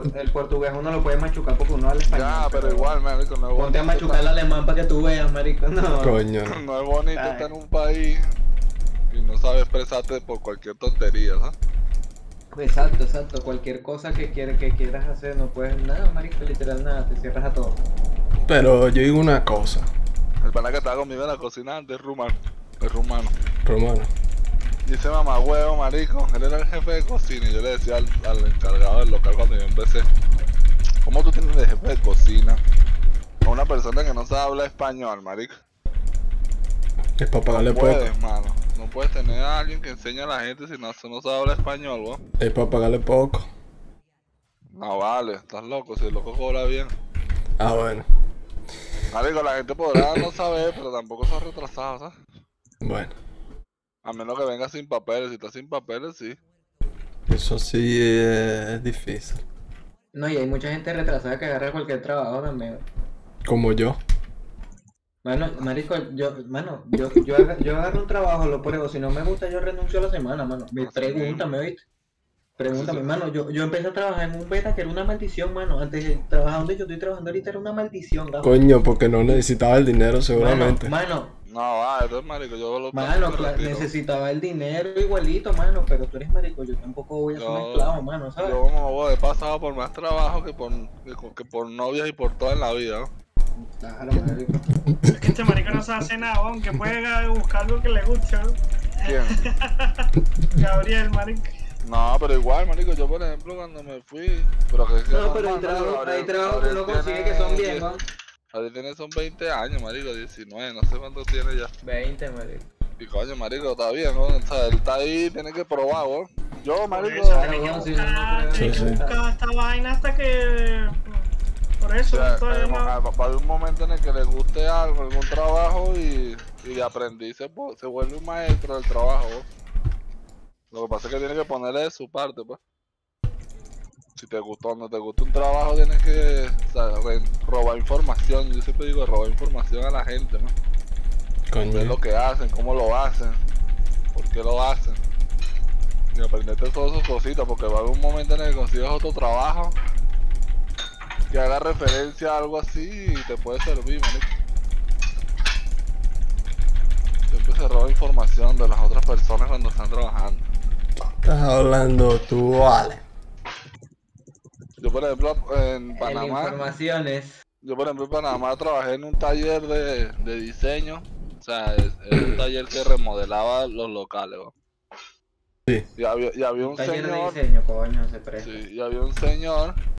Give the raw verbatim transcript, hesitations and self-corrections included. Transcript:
el portugués uno lo puede machucar porque uno habla español. Ya, pero igual, marico, no es bonito. Ponte a machucar el alemán para que tú veas, marico. No. Coño. No es bonito Ay. estar en un país y no sabes expresarte por cualquier tontería, ¿sabes? Exacto, exacto. Cualquier cosa que, quiere, que quieras hacer, no puedes nada, marico, literal nada, te cierras a todo. Pero yo digo una cosa, El pana que estaba conmigo en la cocina antes es rumano. Es rumano. Romano. Dice mamá huevo, marico, él era el jefe de cocina y yo le decía al, al encargado del local cuando yo empecé, ¿cómo tú tienes de jefe de cocina a una persona que no sabe hablar español, marico? Es para pagarle No poco. puedes, mano. No puedes tener a alguien que enseñe a la gente si no, si no sabe hablar español, weón. Es para pagarle poco. No vale, estás loco, si el loco cobra bien. Ah, bueno. Marico, la gente podrá no saber, pero tampoco son retrasados, ¿sabes? Bueno. A menos que venga sin papeles, si está sin papeles, sí. Eso sí es difícil. No, y hay mucha gente retrasada que agarra cualquier trabajo también. Como yo. Mano, marico, yo, mano, yo, yo, aga- yo agarro un trabajo, lo pruebo, si no me gusta yo renuncio a la semana, mano. Me- Así Pregúntame, ¿oíste? Pregúntame, Así mano, yo, yo empecé a trabajar en un beta que era una maldición, mano. Antes de trabajar donde yo estoy trabajando ahorita era una maldición, gafo. Coño, porque no necesitaba el dinero seguramente. Mano, No, vale, entonces, marico, yo lo mano, me cla- retiro. necesitaba el dinero igualito, mano, pero tú eres marico, yo tampoco voy a ser un Yo- esclavo, mano, ¿sabes? Yo como vos he pasado por más trabajo que por, que, que por novias y por todo en la vida, ¿no? Claro, marico. Es que este marico no sabe hacer nada, aunque puede buscar algo que le guste, ¿no? ¿Quién? Gabriel, marico. No, pero igual, marico, yo por ejemplo cuando me fui, pero que es que No, pero hay normal, trabajos, marico, hay Gabriel- trabajos que uno Gabriel consigue tiene que son bien, diez- ¿no? Gabriel tiene son veinte años, marico, diecinueve, no sé cuánto tiene ya. veinte, marico. Y coño, marico, está bien, ¿no? O sea, él está ahí, tiene que probar, ¿no? Yo, Por marico, eso Claro, tiene que bueno, si buscar, no, no creo tiene que- que Sí, sí. buscar esta vaina hasta que... Por o eso, sea, todavía eh, no... va va a haber un momento en el que le guste algo, algún trabajo y, y de aprendiz se, po- se vuelve un maestro del trabajo, ¿no? Lo que pasa es que tiene que ponerle de su parte, pues. Si te gustó o no te gusta un trabajo, tienes que o sea, re- robar información. Yo siempre digo robar información a la gente, ¿no? Ver Coño. lo que hacen, cómo lo hacen, por qué lo hacen. Y aprenderte todas esas cositas, porque va a haber un momento en el que consigues otro trabajo que haga referencia a algo así y te puede servir, marico. Siempre se roba información de las otras personas cuando están trabajando. Estás hablando tú, vale. Yo, por ejemplo, en En Panamá, informaciones. yo por ejemplo en Panamá trabajé en un taller de, de diseño, o sea, es, es un taller que remodelaba los locales, ¿no? Sí. Y había, y había un Taller de señor, diseño, coño, se presta. sí, y había un señor